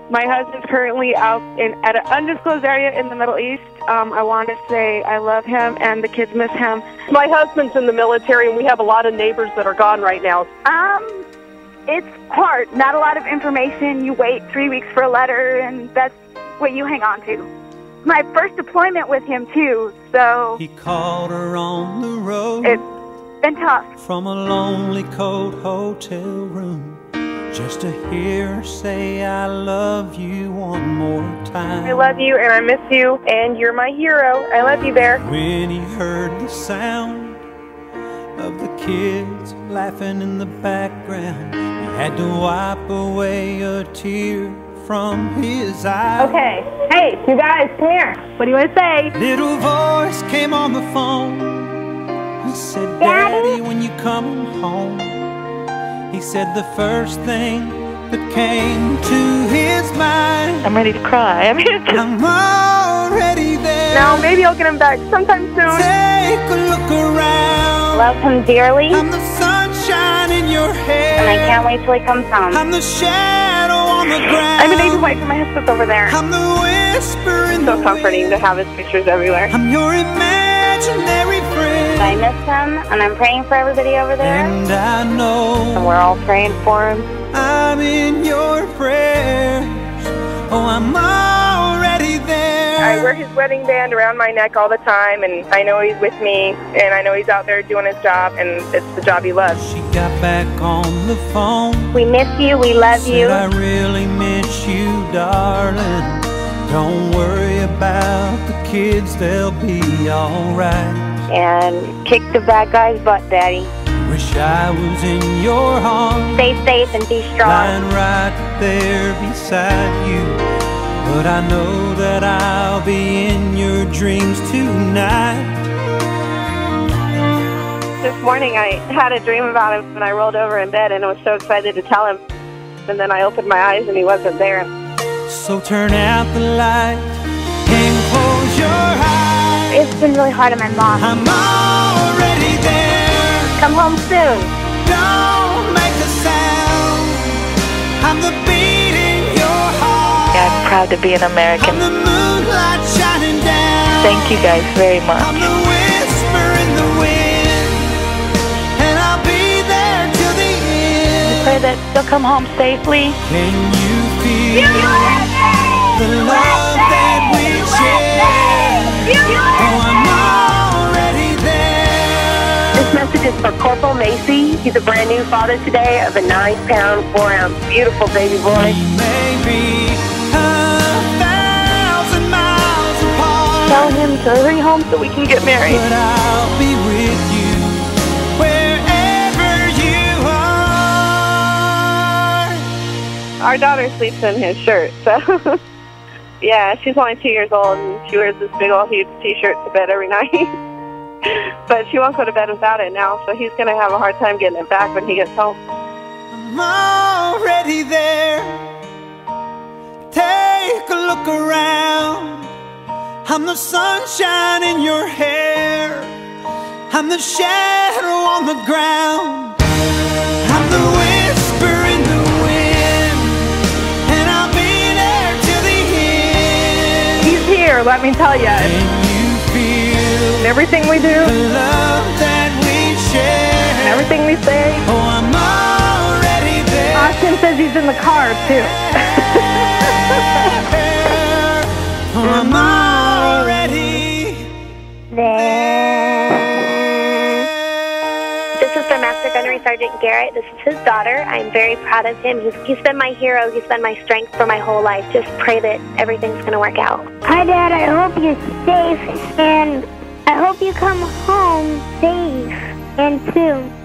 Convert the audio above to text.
My husband's currently out at an undisclosed area in the Middle East. I want to say I love him and the kids miss him. My husband's in the military and we have a lot of neighbors that are gone right now. It's hard. Not a lot of information. You wait 3 weeks for a letter and that's what you hang on to. My first deployment with him too, so he called her on the road. It's been tough. From a lonely cold hotel room, just to hear her say I love you one more time. I love you and I miss you and you're my hero. I love you, Bear. When he heard the sound of the kids laughing in the background, he had to wipe away a tear from his eye. Okay, hey, you guys, come here. What do you want to say? Little voice came on the phone. He said, Daddy, when you come home. He said the first thing that came to his mind. I'm ready to cry. I'm already there. Now, maybe I'll get him back sometime soon. Take a look around. Love him dearly. I'm the sunshine in your hair. And I can't wait till he comes home. I'm the shadow on the ground. I'm an angel white for my husband's over there. I'm the whisper in So the comforting wind. to have his pictures everywhere. I'm your imaginary friend. I miss him, and I'm praying for everybody over there. And I know And we're all praying for him. I'm in your prayers. Oh, I'm already there. I wear his wedding band around my neck all the time, and I know he's with me, and I know he's out there doing his job, and it's the job he loves. She got back on the phone. We miss you. We love you. Said, I really miss you, darling. Don't worry about the kids, they'll be alright. And kick the bad guy's butt, Daddy. Wish I was in your arms, Stay safe and be strong. lying right there beside you. But I know that I'll be in your dreams tonight. This morning I had a dream about him, and I rolled over in bed, and I was so excited to tell him. And then I opened my eyes, and he wasn't there. So turn out the light and close your eyes. It's been really hard on my mom. I'm already there. Come home soon. Don't make a sound. I'm the beat in your heart. I'm proud to be an American. I'm the moonlight shining down. Thank you guys very much. I'm the whisper in the wind, and I'll be there till the end. Pray that they'll come home safely. Can you feel the love that we share? Oh, I'm already there. This message is for Corporal Macy. He's a brand new father today of a 9-pound, 4-ounce, beautiful baby boy. We may be 1,000 miles apart. Tell him to hurry home so we can get married. But I'll be with you wherever you are. Our daughter sleeps in his shirt, so yeah, she's only 2 years old, and she wears this big old huge t-shirt to bed every night. But she won't go to bed without it now, so he's going to have a hard time getting it back when he gets home. I'm already there. Take a look around. I'm the sunshine in your hair. I'm the shadow on the ground. I'm the whisper in the wind, and I'll be there till the end. He's here, let me tell you. Can you feel Everything we do, the love that we share? and everything we say. Oh, I'm already there. Austin says he's in the car, too. I'm already There. This is for Master Gunnery Sergeant Garrett. This is his daughter. I'm very proud of him. He's been my hero. He's been my strength for my whole life. Just pray that everything's going to work out. Hi, Dad. I hope you're safe, and I hope you come home safe and soon.